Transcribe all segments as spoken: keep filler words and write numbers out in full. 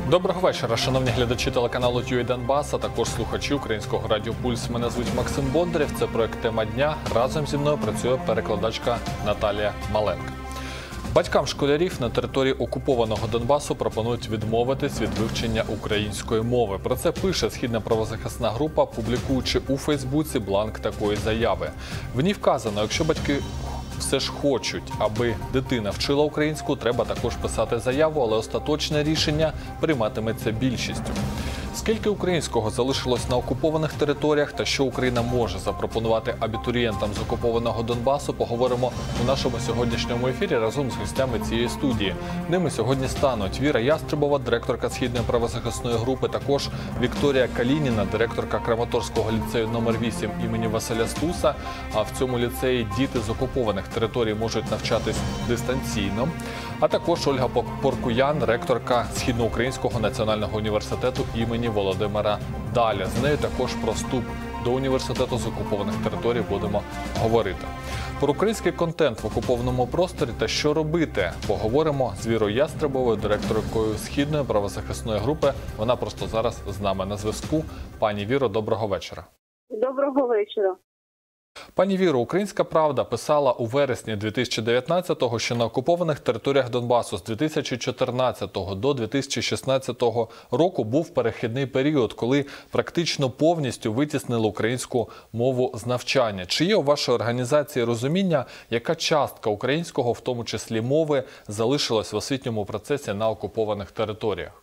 Доброго вечора, шановні глядачі телеканалу ТЮА Донбас, а також слухачі українського радіо Пульс. Мене звуть Максим Бондарєв, це проект «Тема дня». Разом зі мною працює перекладачка Наталія Маленка. Батькам школярів на території окупованого Донбасу пропонують відмовитись від вивчення української мови. Про це пише Східна правозахисна група, публікуючи у Фейсбуці бланк такої заяви. В ній вказано, якщо батьки все ж хочуть, аби дитина вчила українську, треба також писати заяву, але остаточне рішення прийматиметься більшістю. Скільки українського залишилось на окупованих територіях та що Україна може запропонувати абітурієнтам з окупованого Донбасу, поговоримо у нашому сьогоднішньому ефірі разом з гостями цієї студії. Ними сьогодні стануть Віра Ястребова, директорка Східної правозахисної групи, також Вікторія Калініна, директорка Краматорського ліцею номер вісім імені Василя Стуса. А в цьому ліцеї діти з окупованих територій можуть навчатись дистанційно. А також Ольга Поркуян, ректорка Східноукраїнського національного університету імені Володимира Даля. З нею також про вступ до університету з окупованих територій будемо говорити. Про український контент в окупованому просторі та що робити поговоримо з Вірою Ястребовою, директоркою Східної правозахисної групи. Вона просто зараз з нами на зв'язку. Пані Віро, доброго вечора. Доброго вечора. Пані Віро, «Українська правда» писала у вересні дві тисячі дев'ятнадцятого, що на окупованих територіях Донбасу з дві тисячі чотирнадцятого до дві тисячі шістнадцятого року був перехідний період, коли практично повністю витіснили українську мову з навчання. Чи є у вашій організації розуміння, яка частка українського, в тому числі мови, залишилась в освітньому процесі на окупованих територіях?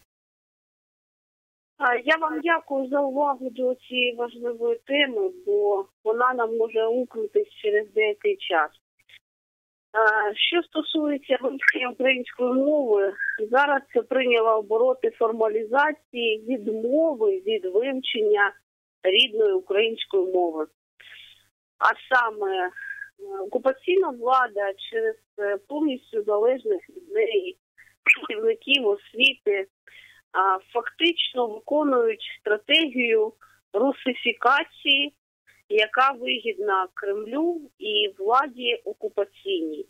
Я вам дякую за увагу до цієї важливої теми, бо вона нам може укнутись через деякий час. Що стосується вивчення української мови, зараз це прийняло обороти формалізації відмови від вивчення рідної української мови. А саме окупаційна влада через повністю залежних від неї працівників освіти фактично виконують стратегію русифікації, яка вигідна Кремлю і владі окупаційній.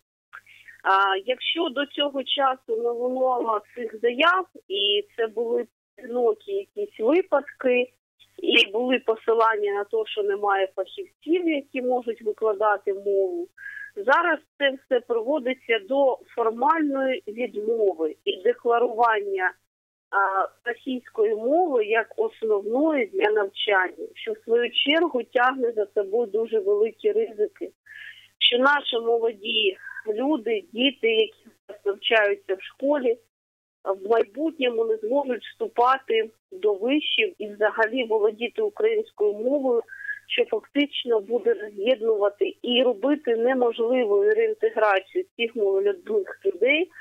Якщо до цього часу не лунало цих заяв, і це були одинокі якісь випадки, і були посилання на те, що немає фахівців, які можуть викладати мову, зараз це все приводиться до формальної відмови і декларування російської мови як основної для навчання, що в свою чергу тягне за собою дуже великі ризики, що наші молоді люди, діти, які навчаються в школі, в майбутньому не зможуть вступати до вишів і взагалі володіти українською мовою, що фактично буде роз'єднувати і робити неможливою реінтеграцію цих молодих людей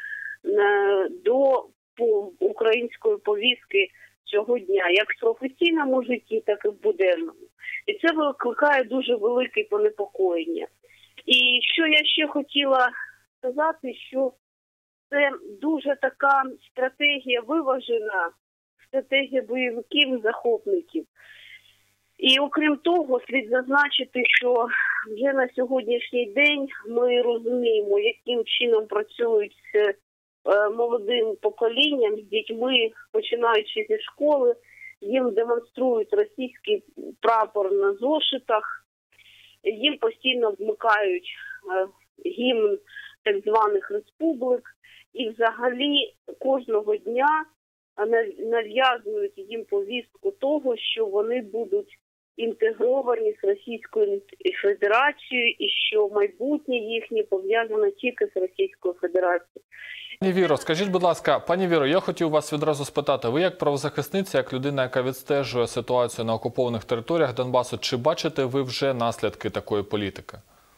до української повістки цього дня, як в професійному житті, так і в буденному. І це викликає дуже велике понепокоєння. І що я ще хотіла сказати, що це дуже така стратегія виважена, стратегія бойовиків-захопників. І окрім того, слід зазначити, що вже на сьогоднішній день ми розуміємо, яким чином працюють молодим поколінням, з дітьми, починаючи зі школи, їм демонструють російський прапор на зошитах, їм постійно вмикають гімн так званих республік і взагалі кожного дня нав'язують їм повістку того, що вони будуть інтегровані з Російською Федерацією і що майбутнє їхнє пов'язане тільки з Російською Федерацією. Пані Віро, скажіть, будь ласка, пані Віро, я хотів вас відразу спитати, ви як правозахисниця, як людина, яка відстежує ситуацію на окупованих територіях Донбасу, чи бачите ви вже наслідки такої політики?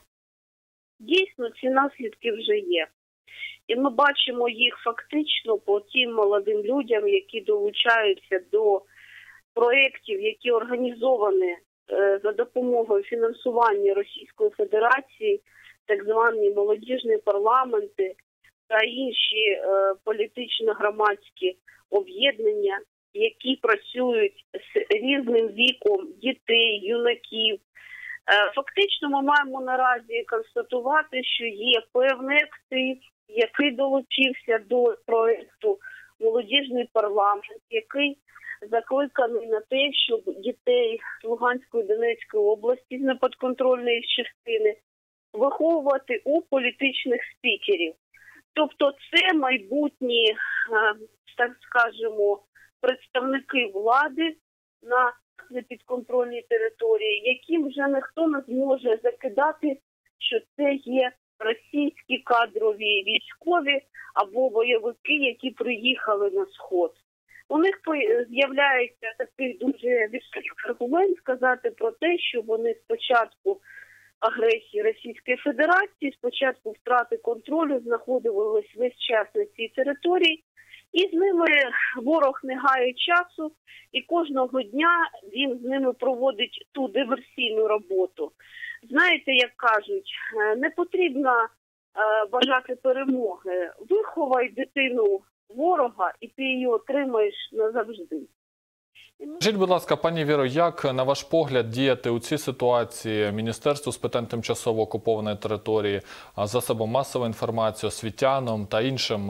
Дійсно, ці наслідки вже є. І ми бачимо їх фактично по тим молодим людям, які долучаються до проєктів, які організовані за допомогою фінансування Російської Федерації, так звані молодіжні парламенти та інші е, політично-громадські об'єднання, які працюють з різним віком дітей, юнаків. Е, фактично ми маємо наразі констатувати, що є певний актив, який долучився до проєкту молодіжний парламент, який закликаний на те, щоб дітей з Луганської, Донецької області, з непідконтрольної частини, виховувати у політичних спікерів. Тобто це майбутні, так скажемо, представники влади на непідконтрольній території, яким вже ніхто не зможе закидати, що це є російські кадрові військові або бойовики, які приїхали на Сход. У них з'являється такий дуже відкритий аргумент сказати про те, що вони спочатку агресії Російської Федерації, спочатку втрати контролю знаходились весь час на цій території, і з ними ворог не гає часу, і кожного дня він з ними проводить ту диверсійну роботу. Знаєте, як кажуть, не потрібно е, бажати перемоги. Виховай дитину ворога, і ти її отримаєш назавжди. Скажіть, будь ласка, пані Віро, як, на ваш погляд, діяти у цій ситуації Міністерству з питань тимчасово окупованої території, засобам масової інформації, освітянам та іншим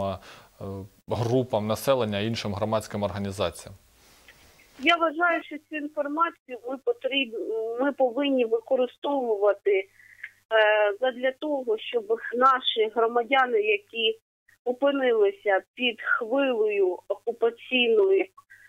групам населення, іншим громадським організаціям? Я вважаю, що цю інформацію ми, потріб... ми повинні використовувати е, задля того, щоб наші громадяни, які опинилися під хвилею окупаційної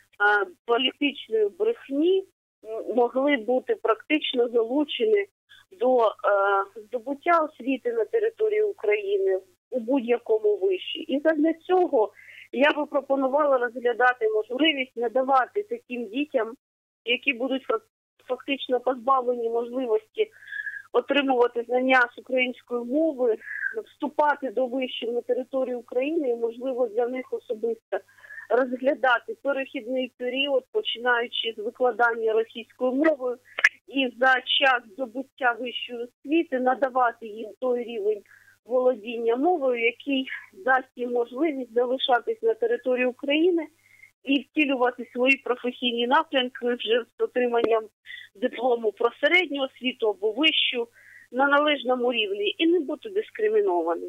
політичної брехні, могли бути практично залучені до е, здобуття освіти на території України у будь-якому виші. І задля цього я би пропонувала розглядати можливість надавати таким дітям, які будуть фактично позбавлені можливості отримувати знання з української мови, вступати до вишів на територію України і, можливо, для них особисто розглядати перехідний період, починаючи з викладання російською мовою, і за час здобуття вищої освіти надавати їм той рівень володіння мовою, який дасть їм можливість залишатись на території України і втілювати свої професійні напрямки вже з отриманням диплому про середню освіту або вищу на належному рівні і не бути дискримінованим.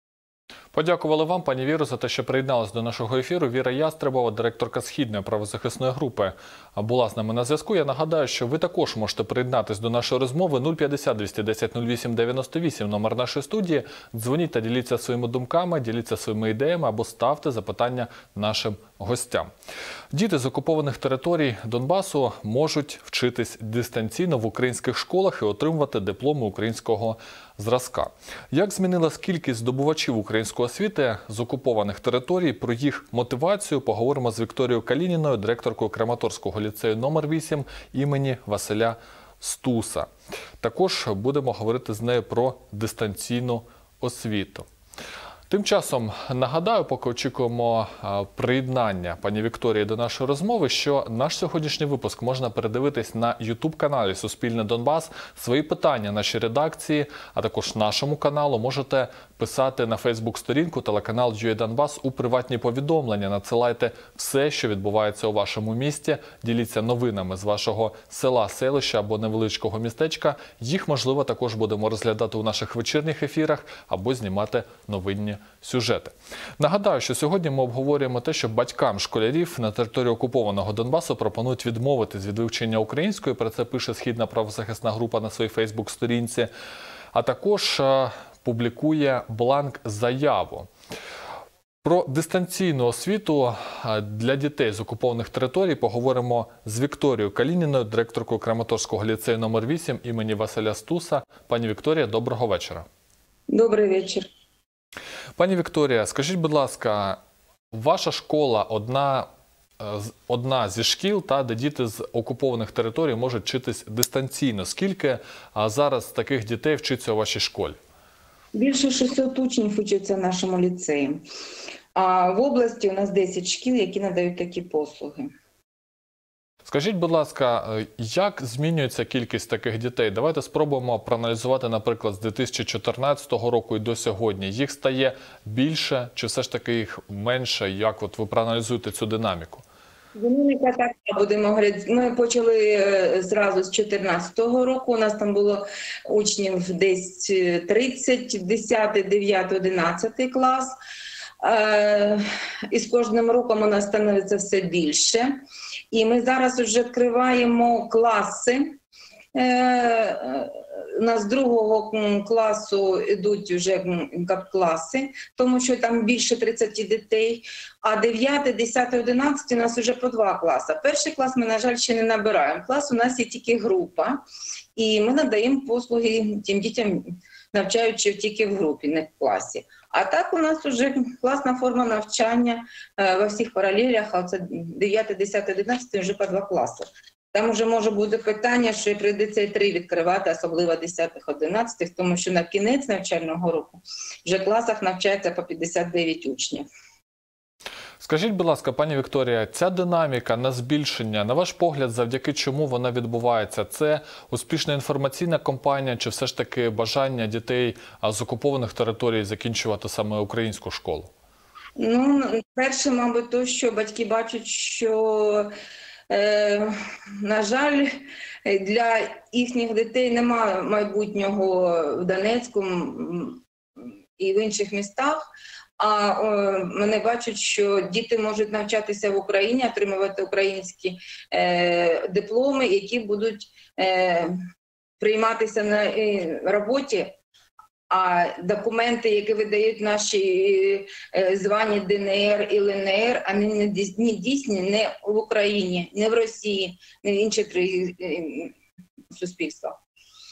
Подякували вам, пані Віро, за те, що приєдналась до нашого ефіру. Віра Ястребова, директорка Східної правозахисної групи, була з нами на зв'язку. Я нагадаю, що ви також можете приєднатись до нашої розмови. нуль п'ятдесят двісті десять нуль вісім дев'яносто вісім, номер нашої студії. Дзвоніть та діліться своїми думками, діліться своїми ідеями або ставте запитання нашим гостям. Діти з окупованих територій Донбасу можуть вчитись дистанційно в українських школах і отримувати дипломи українського зразка. Як змінилась кількість здобувачів української освіти з окупованих територій, про їх мотивацію поговоримо з Вікторією Калініною, директоркою Краматорського ліцею номер вісім імені Василя Стуса. Також будемо говорити з нею про дистанційну освіту. Тим часом нагадаю, поки очікуємо приєднання пані Вікторії до нашої розмови, що наш сьогоднішній випуск можна передивитись на ютуб-каналі «Суспільне Донбас». Свої питання нашій редакції, а також нашому каналу можете писати на фейсбук-сторінку телеканал ю ей Донбас у приватні повідомлення. Надсилайте все, що відбувається у вашому місті. Діліться новинами з вашого села, селища або невеличкого містечка. Їх, можливо, також будемо розглядати у наших вечірніх ефірах або знімати новинні сюжети. Нагадаю, що сьогодні ми обговорюємо те, що батькам школярів на території окупованого Донбасу пропонують відмовитись від вивчення української. Про це пише Східна правозахисна група на своїй фейсбук-сторінці. А також а, публікує бланк-заяву. Про дистанційну освіту для дітей з окупованих територій поговоримо з Вікторією Калініною, директоркою Краматорського ліцею номер вісім імені Василя Стуса. Пані Вікторія, доброго вечора. Добрий вечір. Пані Вікторія, скажіть, будь ласка, ваша школа одна, одна зі шкіл, та, де діти з окупованих територій можуть вчитись дистанційно. Скільки зараз таких дітей вчиться у вашій школі? Більше шістсот учнів вчаться в нашому ліцеї. А в області у нас десять шкіл, які надають такі послуги. Скажіть, будь ласка, як змінюється кількість таких дітей? Давайте спробуємо проаналізувати, наприклад, з дві тисячі чотирнадцятого року і до сьогодні. Їх стає більше чи все ж таки їх менше? Як от ви проаналізуєте цю динаміку? Динаміка така, будемо говорити. Ми почали зразу з чотирнадцятого року. У нас там було учнів десь тридцять, десятий, дев'ятий, одинадцятий клас. Е, і з кожним роком у нас становиться все більше. І ми зараз вже відкриваємо класи. Е, у нас з другого класу йдуть вже класи, тому що там більше тридцять дітей, а дев'ятий, десятий, одинадцятий у нас вже по два класи. Перший клас ми, на жаль, ще не набираємо. Клас у нас є тільки група, і ми надаємо послуги тим дітям, навчаючи тільки в групі, не в класі. А так у нас вже класна форма навчання во всіх паралелях, а це дев'ятий, десятий, одинадцятий вже по два класи. Там вже може бути питання, що прийдеться і три відкривати, особливо десятих, одинадцятих, тому що на кінець навчального року вже в класах навчається по п'ятдесят дев'ять учнів. Скажіть, будь ласка, пані Вікторія, ця динаміка на збільшення, на ваш погляд, завдяки чому вона відбувається? Це успішна інформаційна кампанія чи все ж таки бажання дітей з окупованих територій закінчувати саме українську школу? Ну, перше, мабуть, то, що батьки бачать, що Е, на жаль, для їхніх дітей немає майбутнього в Донецьку і в інших містах, а е, вони бачать, що діти можуть навчатися в Україні, отримувати українські е, дипломи, які будуть е, прийматися на е, роботі. А документи, які видають наші звані Д Н Р і Л Н Р, вони не дійсні не в Україні, не в Росії, не в інших суспільствах.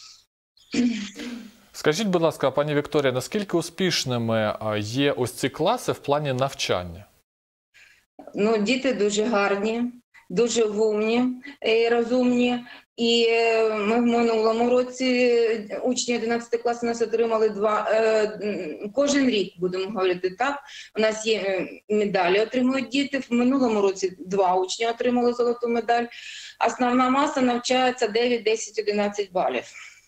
Скажіть, будь ласка, пані Вікторія, наскільки успішними є ось ці класи в плані навчання? Ну, діти дуже гарні, дуже вумні і розумні. І ми в минулому році, учні одинадцятого класу, нас отримали два, е, кожен рік, будемо говорити так, у нас є медалі, отримують діти, в минулому році два учні отримали золоту медаль, основна маса навчається дев'ять, десять, одинадцять балів.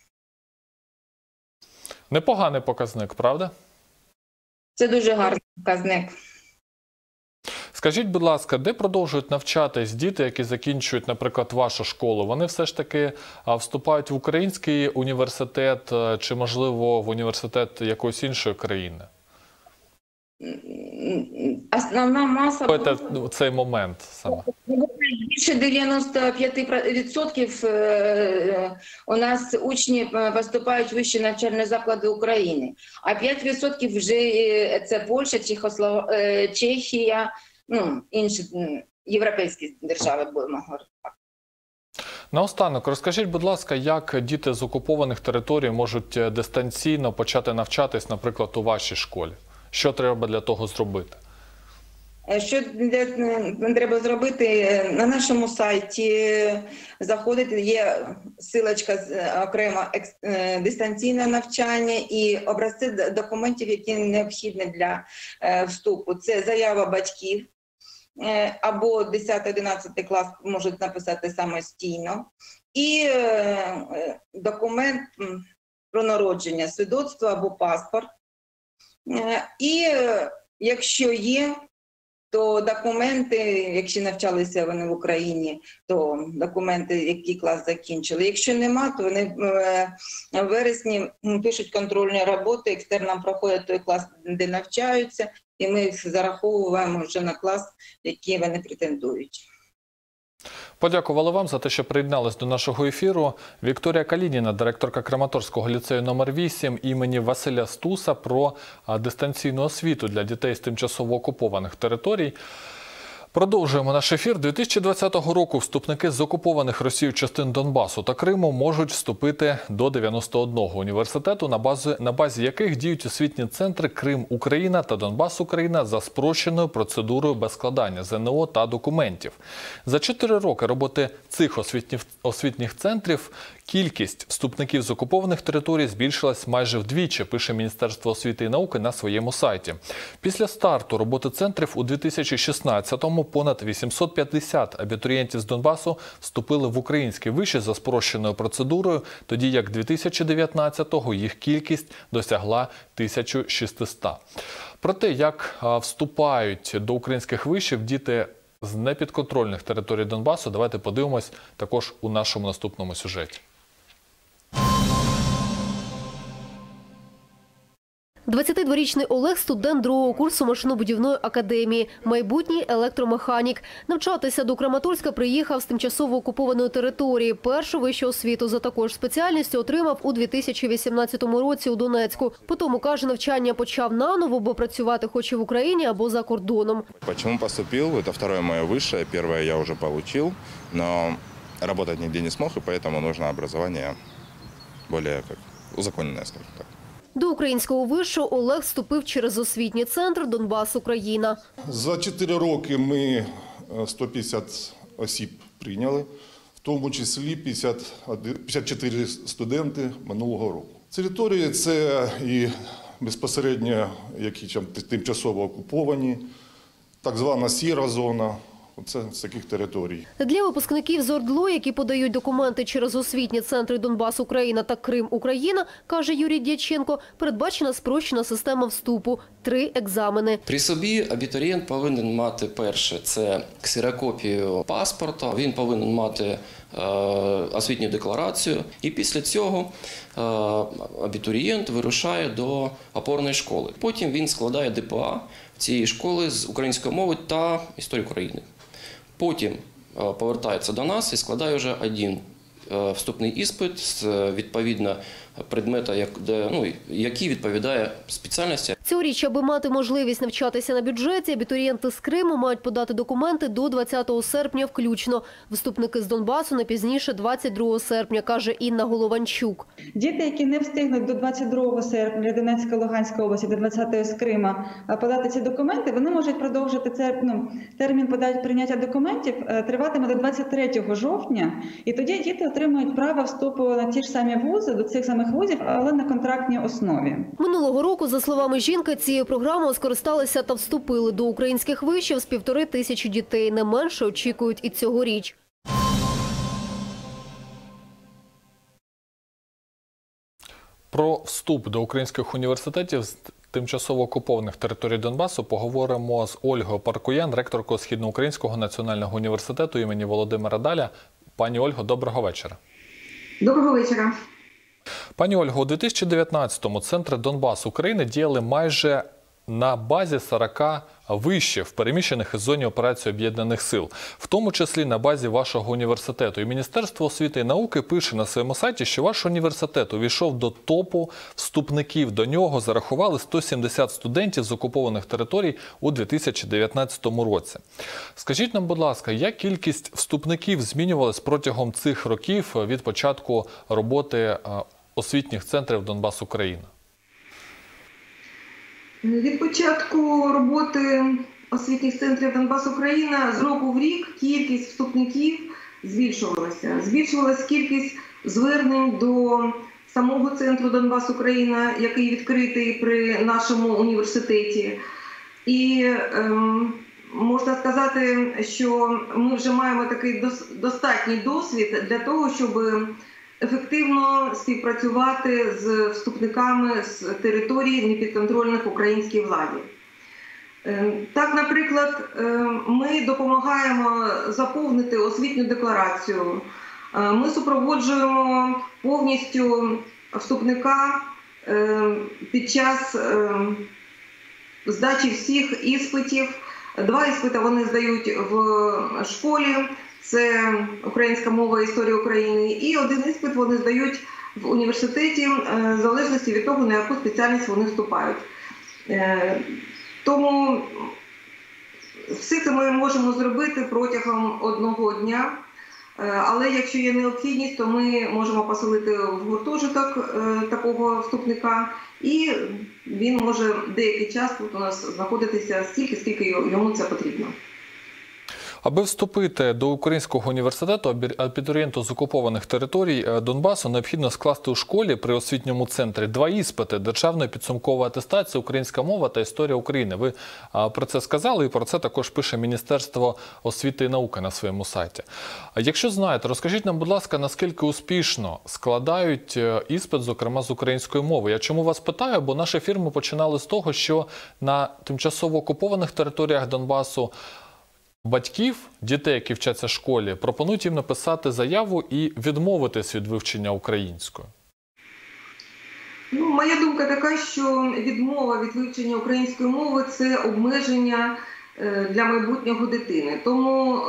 Непоганий показник, правда? Це дуже гарний показник. Скажіть, будь ласка, де продовжують навчатись діти, які закінчують, наприклад, вашу школу? Вони все ж таки вступають в український університет чи, можливо, в університет якоїсь іншої країни? Основна маса... Це цей момент саме. Більше дев'яносто п'ять відсотків у нас учні поступають в вищі навчальні заклади України, а п'ять відсотків вже це Польща, Чехія, ну, інші європейські держави, будемо говорити так. Наостанок, розкажіть, будь ласка, як діти з окупованих територій можуть дистанційно почати навчатись, наприклад, у вашій школі? Що треба для того зробити? Що треба зробити? На нашому сайті заходити, є ссылочка окремо дистанційне навчання і образці документів, які необхідні для вступу. Це заява батьків, або десятий-одинадцятий клас можуть написати самостійно, і документ про народження, свідоцтво або паспорт. І якщо є, то документи, якщо навчалися вони в Україні, то документи, який клас закінчили. Якщо нема, то вони в вересні пишуть контрольні роботи, екстерном проходять той клас, де навчаються, і ми їх зараховуємо вже на клас, який вони претендують. Подякували вам за те, що приєднались до нашого ефіру. Вікторія Калініна, директорка Краматорського ліцею номер вісім імені Василя Стуса про дистанційну освіту для дітей з тимчасово окупованих територій. Продовжуємо наш ефір. дві тисячі двадцятого року вступники з окупованих Росією частин Донбасу та Криму можуть вступити до дев'яносто одного університету, на базі, на базі яких діють освітні центри Крим-Україна та Донбас-Україна за спрощеною процедурою без складання З Н О та документів. За чотири роки роботи цих освітніх, освітніх центрів кількість вступників з окупованих територій збільшилась майже вдвічі, пише Міністерство освіти і науки на своєму сайті. Після старту роботи центрів у дві тисячі шістнадцятому понад вісімсот п'ятдесят абітурієнтів з Донбасу вступили в українські виші за спрощеною процедурою, тоді як дві тисячі дев'ятнадцятого їх кількість досягла тисячу шістсот. Про те, як вступають до українських вишів діти з непідконтрольних територій Донбасу, давайте подивимось також у нашому наступному сюжеті. двадцятидворічний Олег – студент другого курсу машинобудівної академії, майбутній електромеханік. Навчатися до Краматорська приїхав з тимчасово окупованої території. Першу вищу освіту за такою ж спеціальністю отримав у дві тисячі вісімнадцятому році у Донецьку. Потім, каже, навчання почав наново, бо працювати хоче в Україні або за кордоном. Почему поступил? Это второе мое высшее. Первое я уже получил, но работать нигде не смог, и поэтому нужно образование более как узаконенное, скажем так. До українського вишу Олег вступив через освітній центр «Донбас Україна». За чотири роки ми сто п'ятдесят осіб прийняли, в тому числі п'ятдесят чотири студенти минулого року. Території – це і безпосередньо які тимчасово окуповані, так звана сіра зона. Це з таких територій. Для випускників з ОРДЛО, які подають документи через освітні центри «Донбас Україна» та «Крим Україна», каже Юрій Дяченко, передбачена спрощена система вступу – три екзамени. При собі абітурієнт повинен мати перше – це ксерокопію паспорта, він повинен мати е, освітню декларацію. І після цього е, абітурієнт вирушає до опорної школи. Потім він складає ді пе а цієї школи з української мови та історії України. Потім повертається до нас і складає вже один вступний іспит з відповідно предмета, ну, який відповідає спеціальності. Цьогоріч, аби мати можливість навчатися на бюджеті, абітурієнти з Криму мають подати документи до двадцятого серпня включно. Вступники з Донбасу не пізніше двадцять другого серпня, каже Інна Голованчук. Діти, які не встигнуть до двадцять другого серпня для Донецької, Луганської області, до двадцятого з Крима подати ці документи, вони можуть продовжити це, ну, термін прийняття документів триватиме до двадцять третього жовтня, і тоді діти отримують право вступу на ті ж самі вузи, до цих самих вузів, але на контрактній основі. Минулого року, за словами жінки, цією програмою скористалися та вступили до українських вишів з півтори тисячі дітей. Не менше очікують і цьогоріч. Про вступ до українських університетів з тимчасово окупованих територій Донбасу поговоримо з Ольгою Паркуян, ректоркою Східноукраїнського національного університету імені Володимира Даля. Пані Ольго, доброго вечора. Доброго вечора. Пані Ольго, у дві тисячі дев'ятнадцятому центри «Донбас України» діяли майже на базі сорока вишів, переміщених із зоні операції Об'єднаних сил, в тому числі на базі вашого університету. І Міністерство освіти і науки пише на своєму сайті, що ваш університет увійшов до топу вступників. До нього зарахували сто сімдесят студентів з окупованих територій у дві тисячі дев'ятнадцятому році. Скажіть нам, будь ласка, як кількість вступників змінювалась протягом цих років від початку роботи освітніх центрів «Донбас Україна»? Від початку роботи освітніх центрів «Донбас Україна» з року в рік кількість вступників збільшувалася. Збільшувалася кількість звернень до самого центру «Донбас Україна», який відкритий при нашому університеті. І ем, можна сказати, що ми вже маємо такий достатній досвід для того, щоб ефективно співпрацювати з вступниками з територій непідконтрольних українській владі. Так, наприклад, ми допомагаємо заповнити освітню декларацію, ми супроводжуємо повністю вступника під час здачі всіх іспитів. Два іспити вони здають в школі. Це українська мова і історія України. І один іспит вони здають в університеті, в залежності від того, на яку спеціальність вони вступають. Тому все це ми можемо зробити протягом одного дня. Але якщо є необхідність, то ми можемо поселити в гуртожиток такого вступника. І він може деякий час тут у нас знаходитися стільки, скільки йому це потрібно. Аби вступити до Українського університету, абітурієнту з окупованих територій Донбасу необхідно скласти у школі при освітньому центрі два іспити – державної підсумкової атестації, українська мова та історія України. Ви про це сказали, і про це також пише Міністерство освіти і науки на своєму сайті. Якщо знаєте, розкажіть нам, будь ласка, наскільки успішно складають іспит, зокрема з української мови. Я чому вас питаю? Бо наші фірми починали з того, що на тимчасово окупованих територіях Донбасу батьків, дітей, які вчаться в школі, пропонують їм написати заяву і відмовитись від вивчення української. Ну, моя думка така, що відмова від вивчення української мови – це обмеження для майбутнього дитини. Тому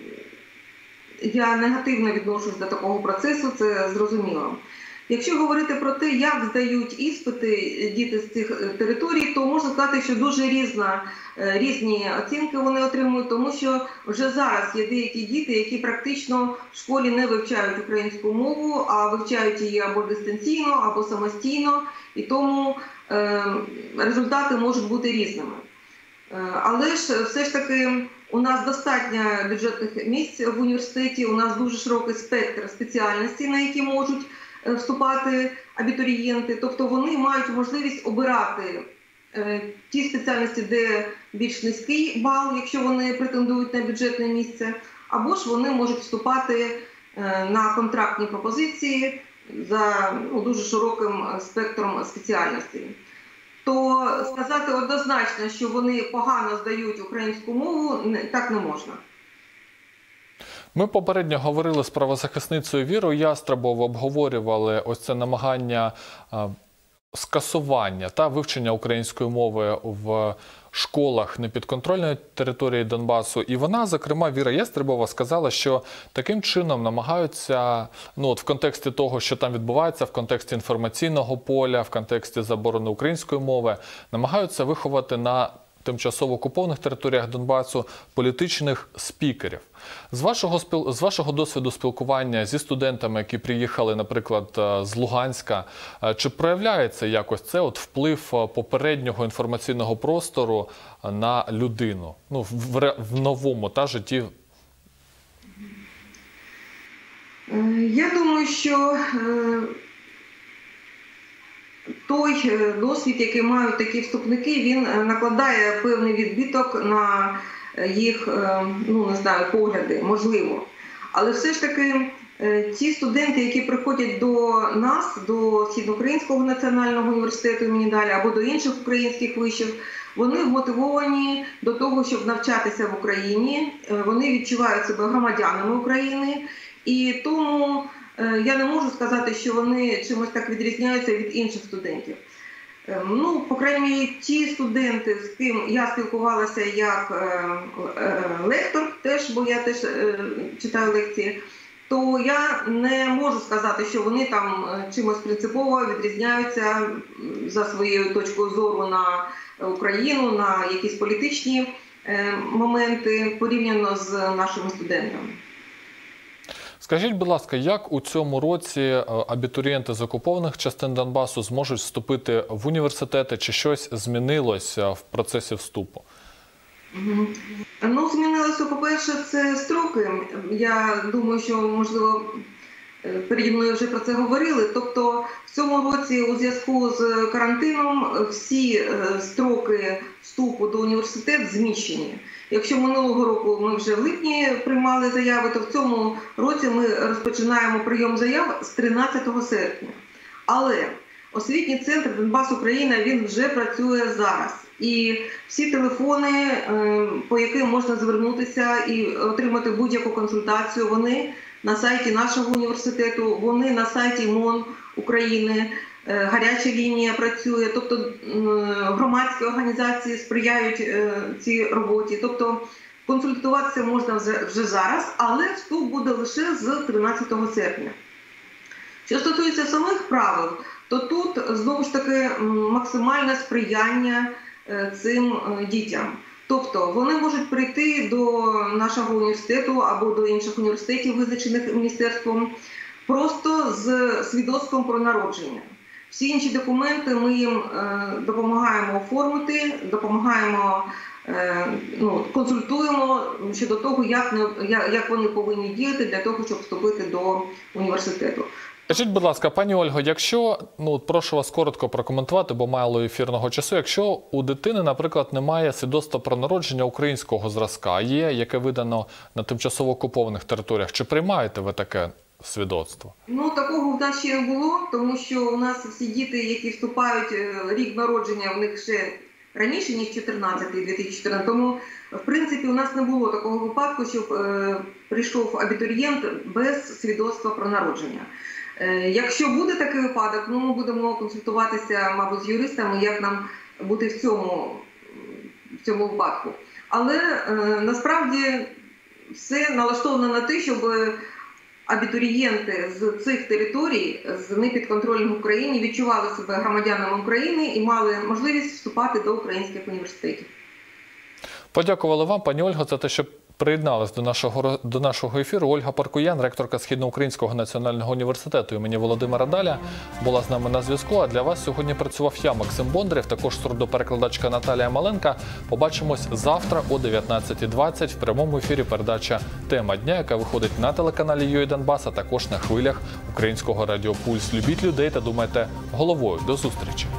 я негативно відношусь до такого процесу, це зрозуміло. Якщо говорити про те, як здають іспити діти з цих територій, то можна сказати, що дуже різна, різні оцінки вони отримують, тому що вже зараз є деякі діти, які практично в школі не вивчають українську мову, а вивчають її або дистанційно, або самостійно, і тому е, результати можуть бути різними. Е, але ж все ж таки у нас достатньо бюджетних місць в університеті, у нас дуже широкий спектр спеціальностей, на які можуть вступати абітурієнти, тобто вони мають можливість обирати е, ті спеціальності, де більш низький бал, якщо вони претендують на бюджетне місце, або ж вони можуть вступати е, на контрактні пропозиції за ну, дуже широким спектром спеціальностей. То сказати однозначно, що вони погано здають українську мову, так не можна. Ми попередньо говорили з правозахисницею Вірою Ястребовою, обговорювали ось це намагання скасування та вивчення української мови в школах непідконтрольної території Донбасу. І вона, зокрема, Віра Ястребова сказала, що таким чином намагаються, ну от в контексті того, що там відбувається, в контексті інформаційного поля, в контексті заборони української мови, намагаються виховати на тимчасово окупованих територіях Донбасу політичних спікерів. З вашого, з вашого досвіду спілкування зі студентами, які приїхали, наприклад, з Луганська, чи проявляється якось це от вплив попереднього інформаційного простору на людину, ну, в, в новому та житті? Я думаю, що той досвід, який мають такі вступники, він накладає певний відбиток на їх, ну не знаю, погляди, можливо. Але все ж таки ті студенти, які приходять до нас, до Східноукраїнського національного університету імені Даля або до інших українських вишів, вони вмотивовані до того, щоб навчатися в Україні, вони відчувають себе громадянами України, і тому я не можу сказати, що вони чимось так відрізняються від інших студентів. Ну, по крайній мірі, ті студенти, з ким я спілкувалася як лектор, теж, бо я теж читаю лекції, то я не можу сказати, що вони там чимось принципово відрізняються за своєю точкою зору на Україну, на якісь політичні моменти порівняно з нашими студентами. Скажіть, будь ласка, як у цьому році абітурієнти з окупованих частин Донбасу зможуть вступити в університети, чи щось змінилося в процесі вступу? Ну, змінилося, по-перше, це строки. Я думаю, що, можливо, переді мною вже про це говорили. Тобто, в цьому році у зв'язку з карантином всі строки вступу до університету зміщені. Якщо минулого року ми вже в липні приймали заяви, то в цьому році ми розпочинаємо прийом заяв з тринадцятого серпня. Але освітній центр Донбас Україна, він вже працює зараз. І всі телефони, по яким можна звернутися і отримати будь-яку консультацію, вони на сайті нашого університету, вони на сайті МОН України, гаряча лінія працює, тобто громадські організації сприяють цій роботі. Тобто консультуватися можна вже зараз, але вступ буде лише з тринадцятого серпня. Що стосується самих правил, то тут знову ж таки максимальне сприяння цим дітям. Тобто вони можуть прийти до нашого університету або до інших університетів, визначених міністерством, просто з свідоцтвом про народження. Всі інші документи ми їм допомагаємо оформити, допомагаємо, ну, консультуємо щодо того, як, як вони повинні діяти для того, щоб вступити до університету. Скажіть, будь ласка, пані Ольго, якщо, ну, прошу вас коротко прокоментувати, бо мало ефірного часу, якщо у дитини, наприклад, немає свідоцтва про народження українського зразка, а є, яке видано на тимчасово окупованих територіях, чи приймаєте ви таке свідоцтво? Ну, такого в нас ще не було, тому що у нас всі діти, які вступають, рік народження в них ще раніше, ніж чотирнадцятий, дві тисячі чотирнадцятий. Тому, в принципі, у нас не було такого випадку, щоб е, прийшов абітурієнт без свідоцтва про народження. Якщо буде такий випадок, ну, ми будемо консультуватися, мабуть, з юристами, як нам бути в цьому, в цьому випадку. Але е, насправді все налаштовано на те, щоб абітурієнти з цих територій, з непідконтрольних Україні, відчували себе громадянами України і мали можливість вступати до українських університетів. Подякували вам, пані Ольго, за те, що приєдналась до нашого, до нашого ефіру. Ольга Паркуян, ректорка Східноукраїнського національного університету імені Володимира Даля, була з нами на зв'язку. А для вас сьогодні працював я, Максим Бондарєв, також сурдоперекладачка Наталія Маленка. Побачимось завтра о дев'ятнадцятій двадцять в прямому ефірі передача «Тема дня», яка виходить на телеканалі ю ей Донбас, а також на хвилях Українського радіо Пульс. Любіть людей та думайте головою. До зустрічі!